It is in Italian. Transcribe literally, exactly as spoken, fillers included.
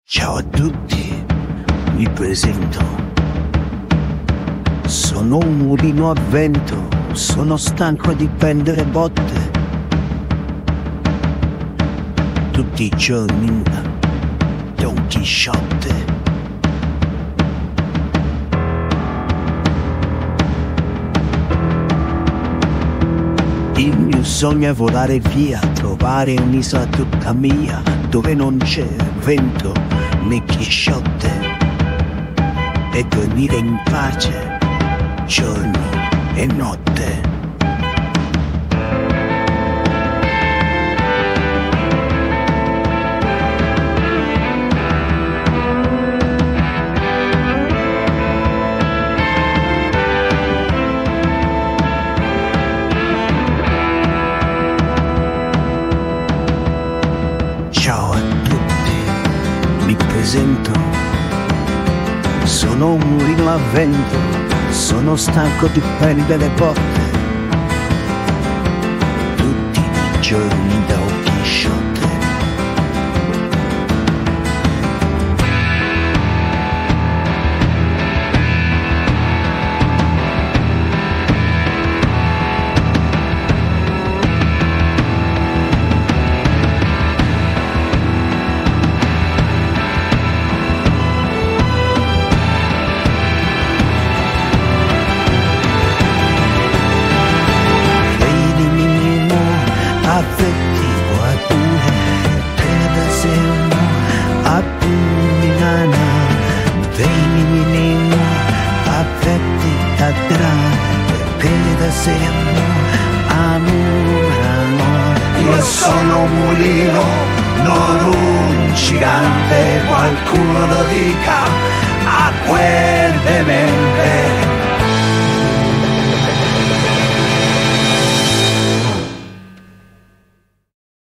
Ciao a tutti, mi presento. Sono un mulino a vento, sono stanco di prendere botte. Tutti i giorni da Don Chisciotte. Il mio sogno è volare via, trovare un'isola tutta mia, dove non c'è vento né Chisciotte, e dormire in pace giorno e notte. Ciao a tutti, mi presento. Sono un mulino a vento, sono stanco di prendere botte. Tutti i giorni da Don Chisciotte. Affettivo a due, per esempio a Puminana, veni menino, affetti da tra, per esempio a Murano. Io sono un mulino, non un gigante, qualcuno lo dica.